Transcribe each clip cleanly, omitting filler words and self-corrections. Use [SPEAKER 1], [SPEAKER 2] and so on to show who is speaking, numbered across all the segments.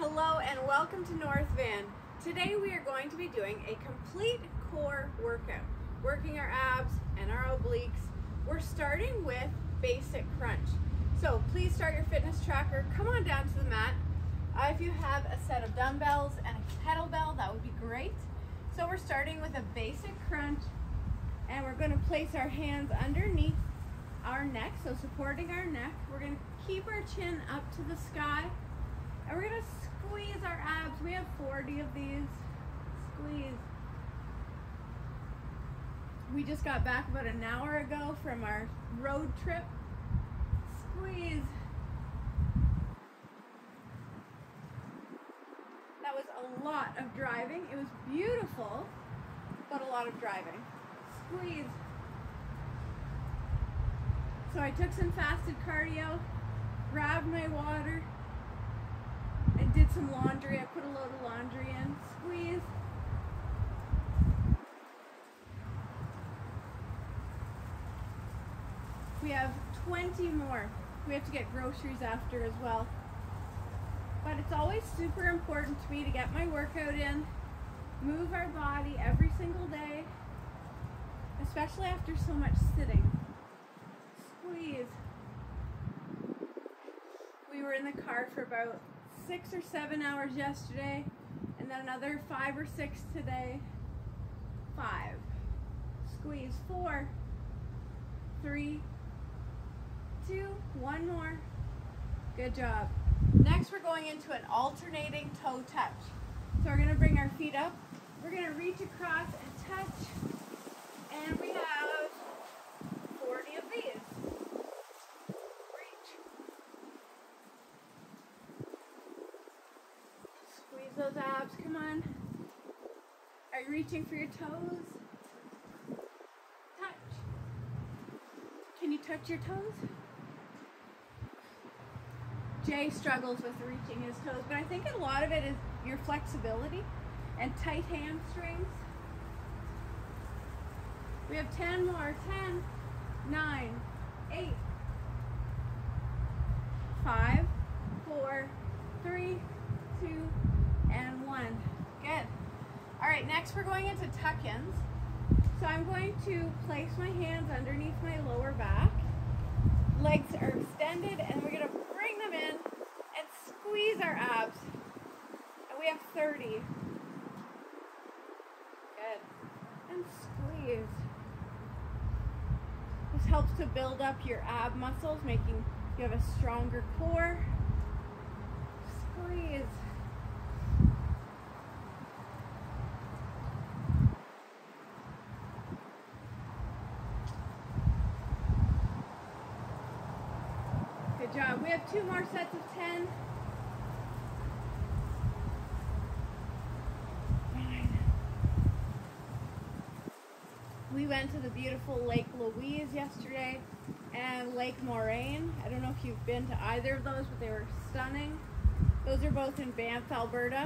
[SPEAKER 1] Hello and welcome to North Van. Today we are going to be doing a complete core workout, working our abs and our obliques. We're starting with basic crunch. So please start your fitness tracker, come on down to the mat. If you have a set of dumbbells and a kettlebell, that would be great. So we're starting with a basic crunch and we're going to place our hands underneath our neck, so supporting our neck. We're going to keep our chin up to the sky and we're going to squeeze our abs. We have 40 of these. Squeeze. We just got back about an hour ago from our road trip. Squeeze. That was a lot of driving. It was beautiful, but a lot of driving. Squeeze. So I took some fasted cardio, grabbed my water, and did some laundry. I put a load of laundry in. Squeeze. We have 20 more. We have to get groceries after as well. But it's always super important to me to get my workout in, move our body every single day, especially after so much sitting. Squeeze. We were in the car for about 6 or 7 hours yesterday, and then another 5 or 6 today. 5. Squeeze. 4, 3, 2, 1 more. Good job. Next, we're going into an alternating toe touch. So we're going to bring our feet up. We're going to reach across and touch, and we have 40 of these. Squeeze those abs, come on. Are you reaching for your toes? Touch. Can you touch your toes? Jay struggles with reaching his toes, but I think a lot of it is your flexibility and tight hamstrings. We have 10 more. 10, 9, 8, 5, 4, 3, 2, and 1. Good. All right, next we're going into tuck-ins. So I'm going to place my hands underneath my lower back. Legs are extended, and we're going to bring them in and squeeze our abs. And we have 30. Good. And squeeze. This helps to build up your ab muscles, making you have a stronger core. Squeeze. Good job. We have 2 more sets of 10. 9. We went to the beautiful Lake Louise yesterday and Lake Moraine. I don't know if you've been to either of those, but they were stunning. Those are both in Banff, Alberta.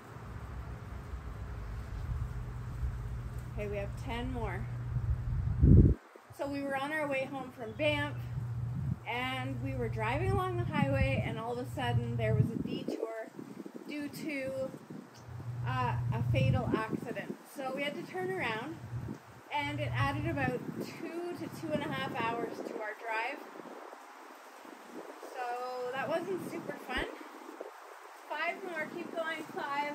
[SPEAKER 1] Okay, we have 10 more. So we were on our way home from Banff, and we were driving along the highway, and all of a sudden there was a detour due to a fatal accident. So we had to turn around, and it added about 2 to 2.5 hours to our drive. So that wasn't super fun. 5 more, keep going. 5,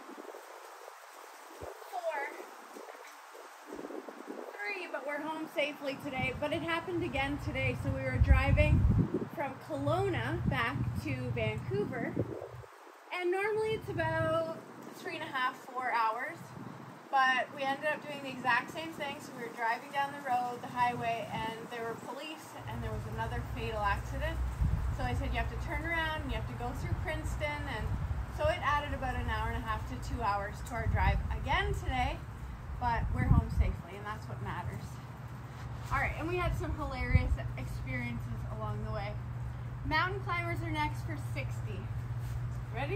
[SPEAKER 1] 4, 3, but we're home safely today. But it happened again today, so we were driving from Kelowna back to Vancouver, and normally it's about 3.5, 4 hours, but we ended up doing the exact same thing. So we were driving down the road, the highway, and there were police, and there was another fatal accident. So I said, you have to turn around, and you have to go through Princeton, and so it added about an hour and a half to 2 hours to our drive again today, but we're home safely, and that's what matters. All right, and we had some hilarious experiences along the way. Mountain climbers are next for 60. Ready?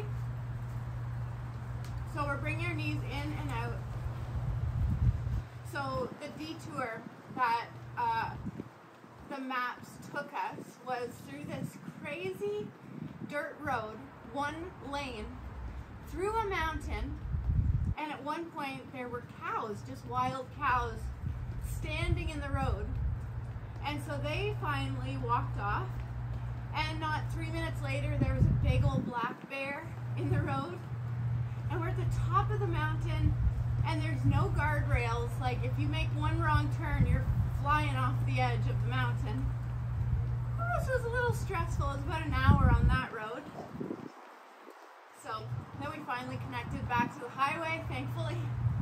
[SPEAKER 1] So we're bringing our knees in and out. So the detour that the maps took us was through this crazy dirt road, one lane, through a mountain, and at one point there were cows, just wild cows, standing in the road. And so they finally walked off, and not 3 minutes later there was a big old black bear in the road. And we're at the top of the mountain, and there's no guardrails. Like, if you make one wrong turn, you're flying off the edge of the mountain. This was a little stressful. It was about an hour on that road. So then we finally connected back to the highway, thankfully.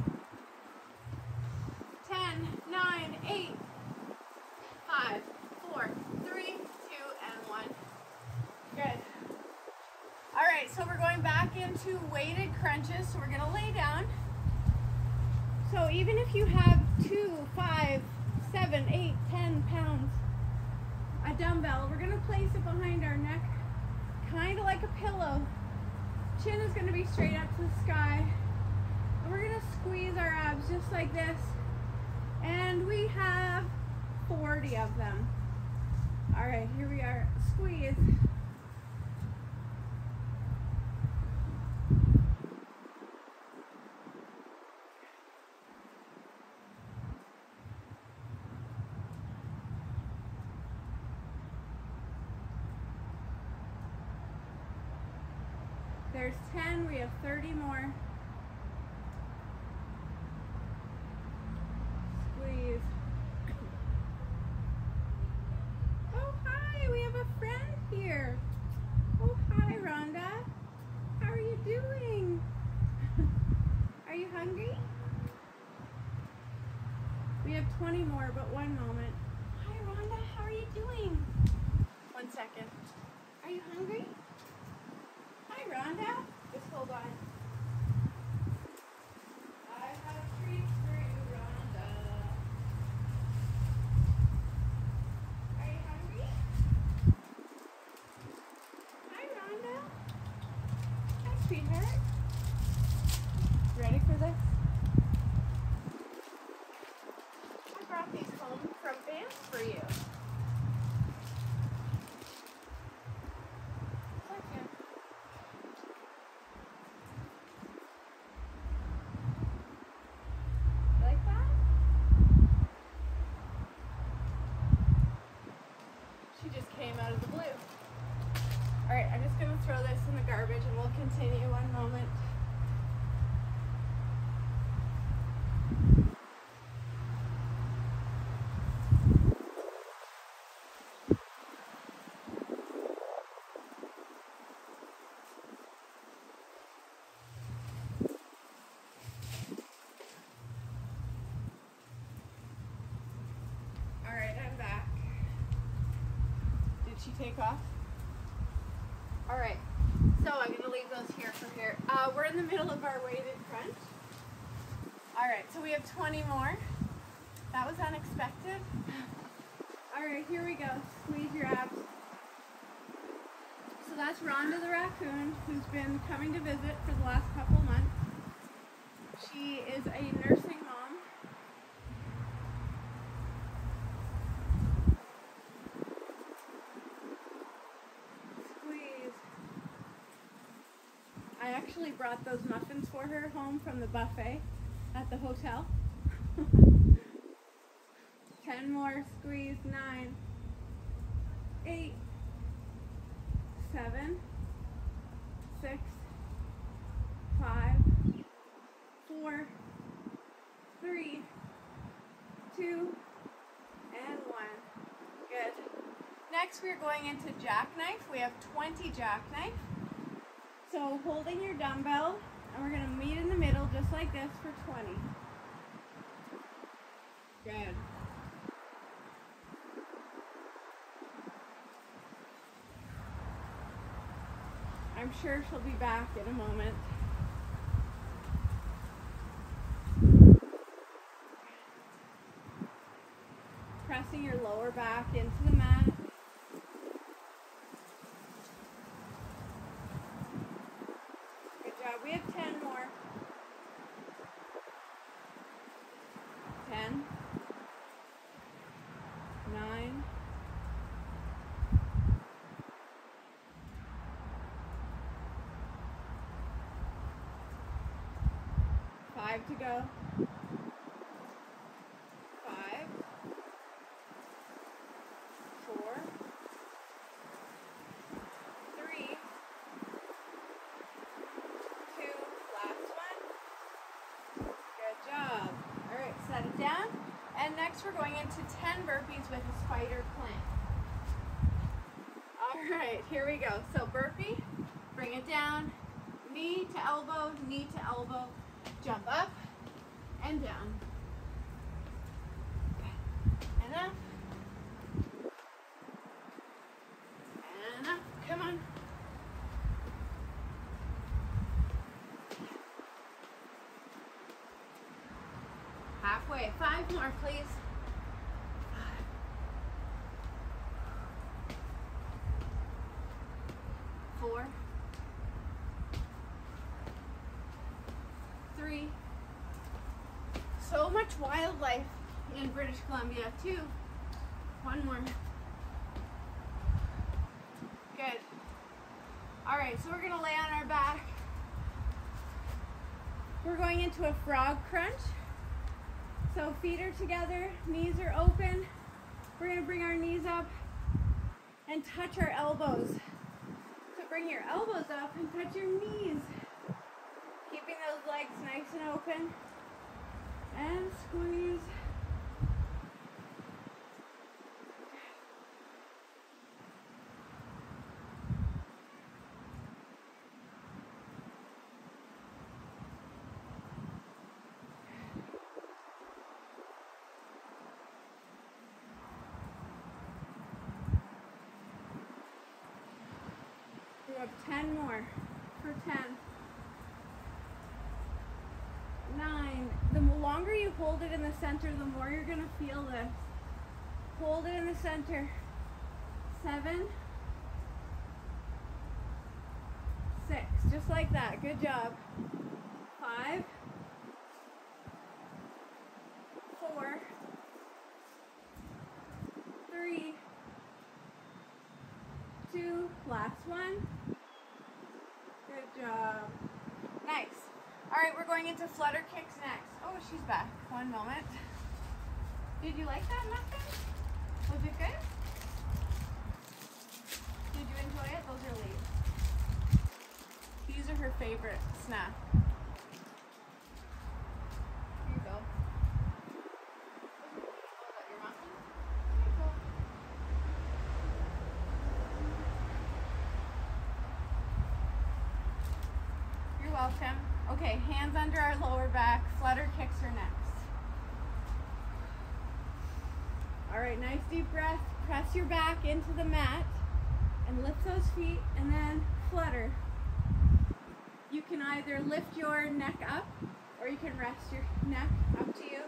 [SPEAKER 1] 10, 9, 8, 5, 4, 3, 2, and 1. Good. All right, so we're going back into weighted crunches. So we're gonna lay down. So even if you have 2, 5, 7, 8, 10 pounds, a dumbbell, we're gonna place it behind our neck, kind of like a pillow. Chin is gonna be straight up to the sky. And we're gonna squeeze our abs just like this. And we have 40 of them. All right, here we are, squeeze. There's 10, we have 30 more. Squeeze. Oh, hi, we have a friend here. Oh, hi, Rhonda. How are you doing? Are you hungry? We have 20 more, but one moment. Hi, Rhonda, how are you doing? 1 second. Are you hungry? Hi, Rhonda. Just hold on. I have a treat for you, Rhonda. Are you hungry? Hi, Rhonda. Hi, sweetheart. Ready for this? I brought these home from Banff for you. Out of the blue. All right, I'm just going to throw this in the garbage and we'll continue one moment. All right, I'm back. Did she take off? All right, so I'm gonna leave those here for here. We're in the middle of our weighted crunch. All right, so we have 20 more. That was unexpected. All right, here we go. Squeeze your abs. So that's Rhonda the raccoon, who's been coming to visit for the last couple months. She is a nursing mom. I actually brought those muffins for her home from the buffet at the hotel. 10 more, squeeze. 9, 8, 7, 6, 5, 4, 3, 2, and 1. Good. Next we're going into jackknife. We have 20 jackknife. So holding your dumbbell, and we're going to meet in the middle just like this for 20. Good. I'm sure she'll be back in a moment. Pressing your lower back into the mat. Good job. We have 10 more. 10. 9. 8. 5 to go. 5, 4, 3, 2, last one. Good job. All right, set it down. And next we're going into 10 burpees with a spider plank. All right, here we go. So burpee, bring it down, knee to elbow, jump up and down. And up. And up. Come on. Halfway. 5 more, please. 5. 4. 3. So much wildlife in British Columbia. 2. 1 more. Good. All right, so we're gonna lay on our back. We're going into a frog crunch. So feet are together, knees are open. We're gonna bring our knees up and touch our elbows. So bring your elbows up and touch your knees. Keeping those legs nice and open. And squeeze. We have 10 more for 10. 9. The longer you hold it in the center, the more you're going to feel this. Hold it in the center. 7. 6. Just like that. Good job. 5. 4. 3. 2. Last one. Good job. Nice. All right, we're going into flutter kicks next. Oh, she's back. 1 moment. Did you like that muffin? Was it good? Did you enjoy it? Those are leaves. These are her favorite snack. Here you go. Oh, is that your muffin? Here you go. You're welcome. Okay, hands under our lower back. Flutter kicks are next. All right, nice deep breath. Press your back into the mat and lift those feet and then flutter. You can either lift your neck up or you can rest your neck, up to you.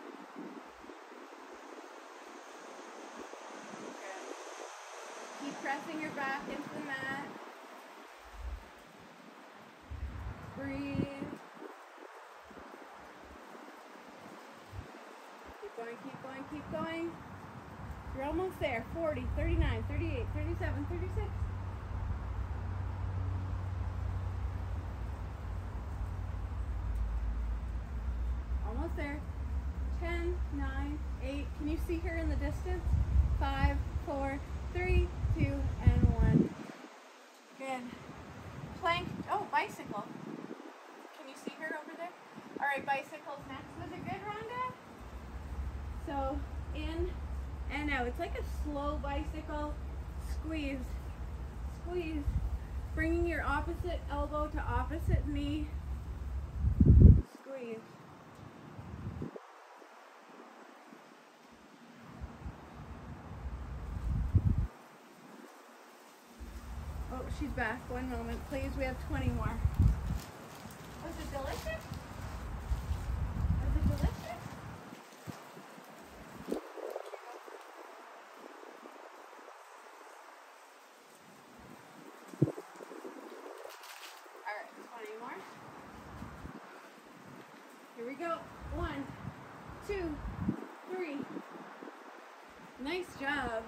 [SPEAKER 1] Good. Keep pressing your back into the mat. Breathe. Keep going, keep going, keep going. You're almost there. 40, 39, 38, 37, 36. Almost there. 10, 9, 8. Can you see her in the distance? 5, 4, 3, 2, and 1. Good. Plank. Oh, bicycle. Can you see her over there? All right, bicycle's next. Was it good, Rhonda? So, in and out. It's like a slow bicycle. Squeeze. Squeeze. Bringing your opposite elbow to opposite knee. Squeeze. Oh, she's back. 1 moment, please. We have 20 more. Was it delicious? Was it delicious? All right, 20 more. Here we go. 1, 2, 3. Nice job.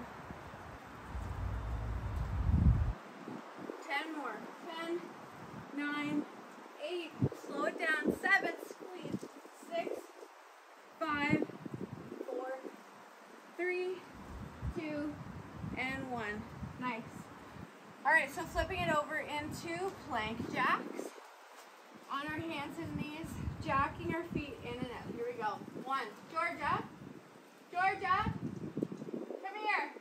[SPEAKER 1] 10 more. 10, 9, 8. Slow it down. 7. Squeeze. 6. 2 plank jacks on our hands and knees, jacking our feet in and out. Here we go. 1. Georgia. Georgia. Come here.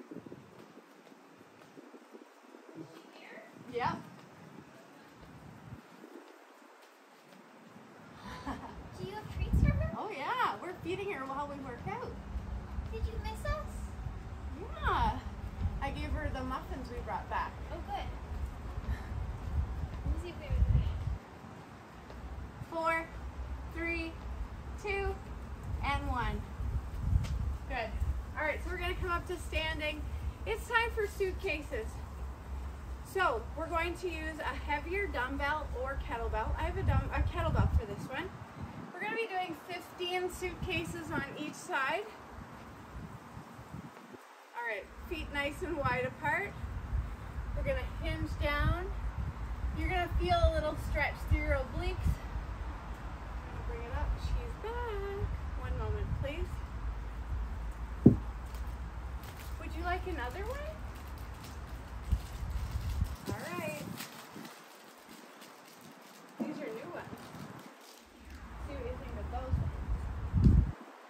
[SPEAKER 1] Here? Yep.
[SPEAKER 2] Do you have treats for her?
[SPEAKER 1] Oh yeah, we're feeding her while we work out.
[SPEAKER 2] Did you miss us?
[SPEAKER 1] Yeah. I gave her the muffins we brought back.
[SPEAKER 2] Oh, good. Let me see if we have it.
[SPEAKER 1] 4, 3, 2, and 1. Good. All right, so we're gonna come up to standing. It's time for suitcases. So we're going to use a heavier dumbbell or kettlebell. I have a kettlebell for this one. We're gonna be doing 15 suitcases on each side. All right, feet nice and wide apart. We're gonna hinge down. You're gonna feel a little stretch through your obliques. Bring it up. She's back. One moment, please. Would you like another one? All right. These are new ones. See what you think of those ones.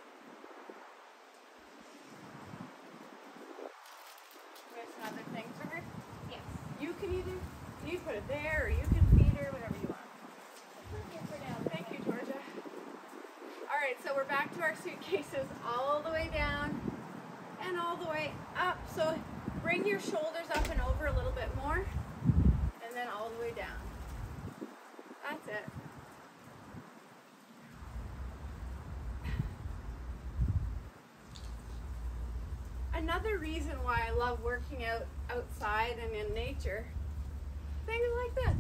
[SPEAKER 1] We have some other things for her.
[SPEAKER 2] Yes.
[SPEAKER 1] You can you put it there, or you can feed her, whatever you want. Thank you, Georgia. All right, so we're back to our suitcases all the way down and all the way up. So bring your shoulders up and over a little bit more, and then all the way down. That's it. Another reason why I love working out outside and in nature, things like this.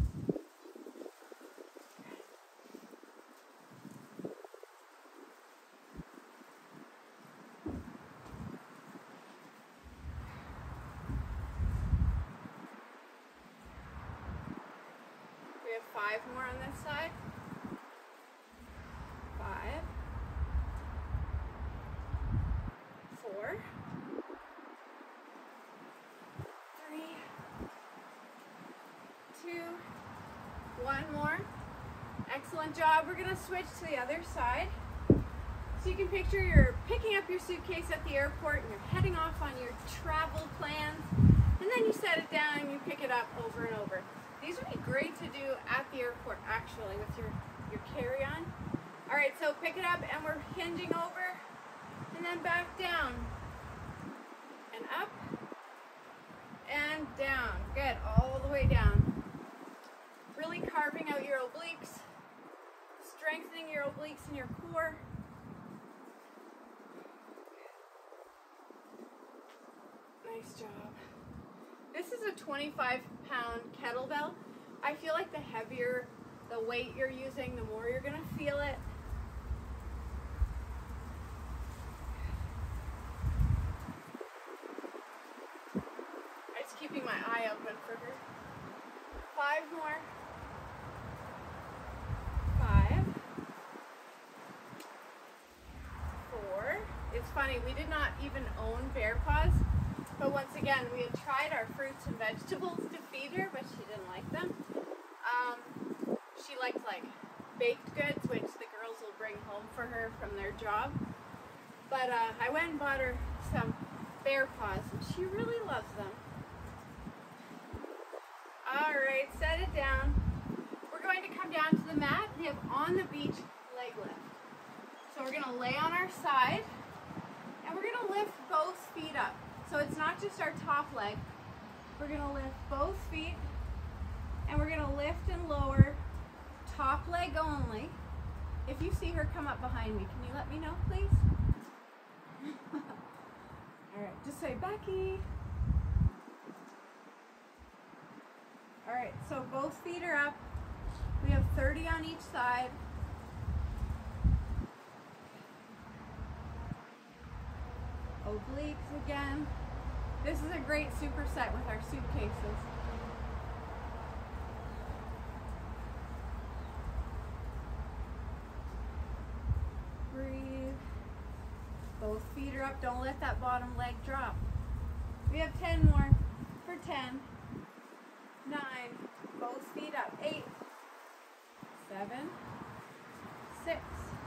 [SPEAKER 1] We have 5 more on this side. 5, 4, 3, 2, 1 more. Excellent job. We're going to switch to the other side. So you can picture you're picking up your suitcase at the airport and you're heading off on your travel plans, and then you set it down and you pick it up over and over. These would be great to do at the airport, actually, with your carry-on. All right, so pick it up and we're hinging over and then back down and up and down. Good, all the way down. Really carving out your obliques, strengthening your obliques and your core. Nice job. This is a 25-pound kettlebell. I feel like the heavier the weight you're using, the more you're going to feel it. I'm just keeping my eye open for her. 5 more. 5. 4. It's funny, we did not even own Bear Paws. But once again, we had tried our fruits and vegetables to feed her, but she didn't like them. She liked like baked goods, which the girls will bring home for her from their job. But I went and bought her some Bear Paws, and she really loves them. All right, set it down. We're going to come down to the mat. We have on the beach leg lift. So we're going to lay on our side, and we're going to lift both feet up. So it's not just our top leg. We're going to lift both feet, and we're going to lift and lower top leg only. If you see her come up behind me, can you let me know, please? All right, just say, Becky. All right, so both feet are up. We have 30 on each side. Obliques again. This is a great superset with our suitcases. Breathe. Both feet are up. Don't let that bottom leg drop. We have 10 more for 10, 9. Both Both feet up. 8, 7, 6,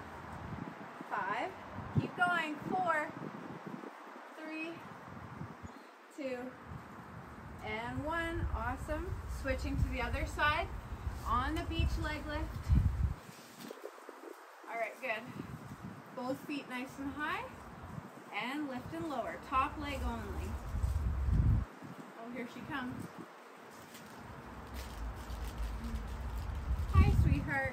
[SPEAKER 1] 5. Keep going. 4, 3, 2, and 1. Awesome. Switching to the other side. On the beach leg lift. All right, good. Both feet nice and high. And lift and lower. Top leg only. Oh, here she comes. Hi, sweetheart.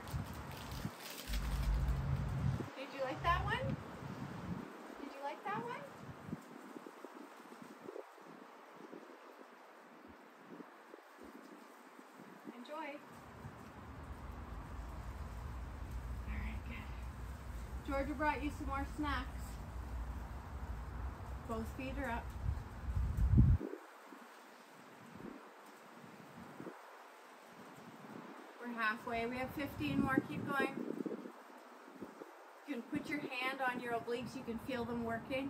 [SPEAKER 1] Did you like that one? Did you like that one? Enjoy. All right, good. Georgia brought you some more snacks. Both feet are up. We're halfway. We have 15 more. Keep going. You can put your hand on your obliques. You can feel them working.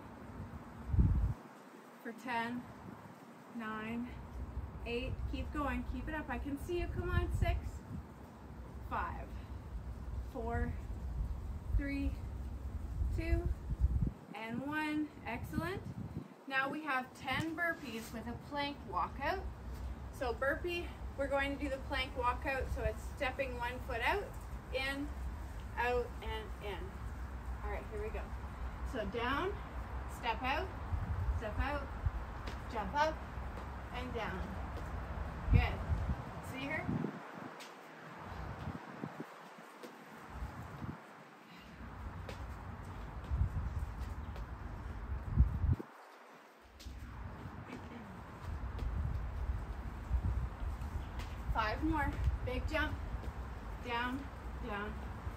[SPEAKER 1] For 10, 9, 8. Keep going. Keep it up. I can see you. Come on. 6, 5, 4, 3, 2, and 1. Excellent. Now we have 10 burpees with a plank walkout. So burpee, we're going to do the plank walkout. So it's stepping one foot out, in, out, and in. All right, here we go. So down, step out, jump up, and down. Good. See her? Five more. Big jump. Down, down.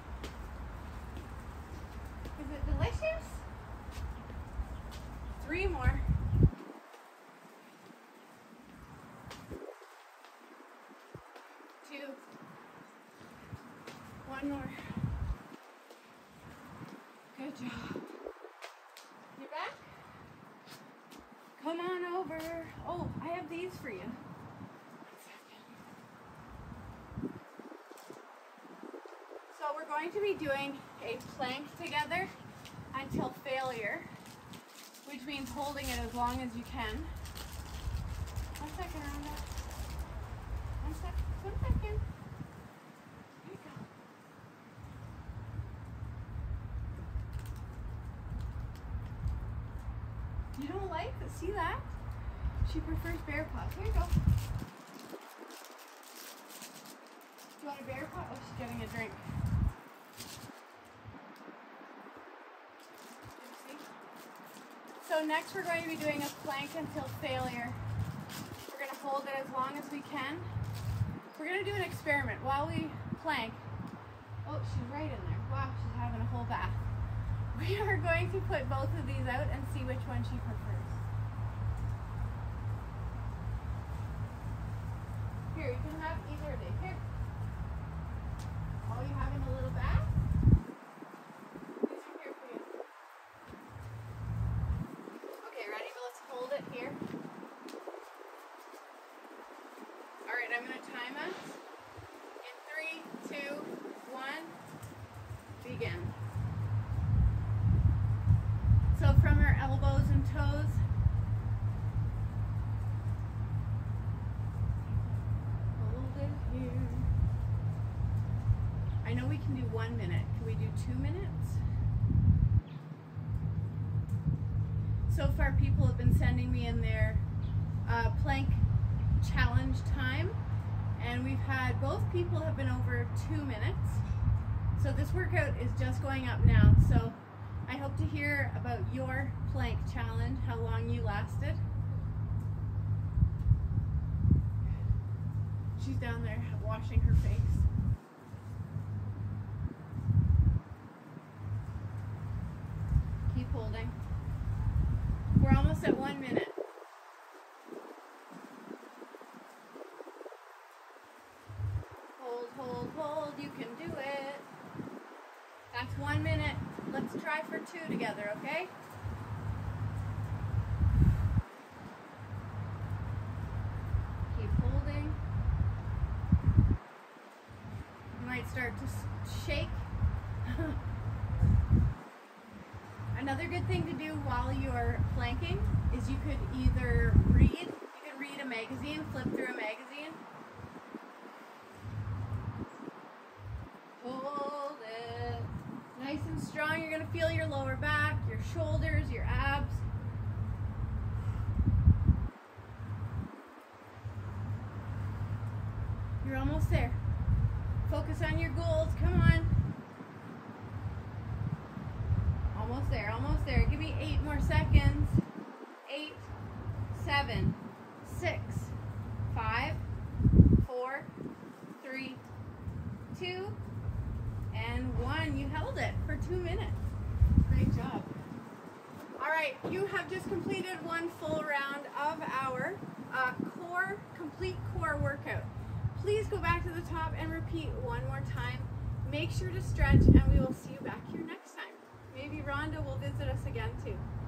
[SPEAKER 1] Is it delicious? 3 more. 2. 1 more. Good job. You're back? Come on over. Oh, I have these for you. So we're going to be doing a plank together until failure, which means holding it as long as you can. 1 second, Rhonda. 1 second. 1 second. Here you go. You don't like it? See that? She prefers bear paws. Here you go. Do you want a bear paw? Oh, she's getting a drink. So next we're going to be doing a plank until failure. We're going to hold it as long as we can. We're going to do an experiment while we plank. Oh, she's right in there. Wow, she's having a whole bath. We are going to put both of these out and see which one she prefers. Here, you can have either of these. Here. Oh, you having a little bath? These are here for you. Okay, ready? Let's hold it here. Alright, I'm going to time us. In 3, 2, 1, begin. So from our elbows and toes, hold it here. I know we can do 1 minute. Can we do 2 minutes? So far people have been sending me in their plank challenge time, and we've had, both people have been over 2 minutes. So this workout is just going up now. So I hope to hear about your plank challenge, how long you lasted. She's down there washing her face. Keep holding. We're almost at 1 minute. Hold, hold, hold. You can do it. That's 1 minute. Let's try for 2 together, okay? Keep holding. might start to shake. Another good thing to do while you're planking is you could either read a magazine, flip through a magazine. Hold it nice and strong. You're gonna feel your lower back, your shoulders, your abs. You're almost there. Focus on your goals. Come on. Almost there, almost there. Give me 8 more seconds. 8, 7, 6, 5, 4, 3, 2, and 1. You held it for 2 minutes. Great job. All right, you have just completed one full round of our complete core workout. Please go back to the top and repeat one more time. Make sure to stretch, and we will see you back here next time. Maybe Rhonda will visit us again too.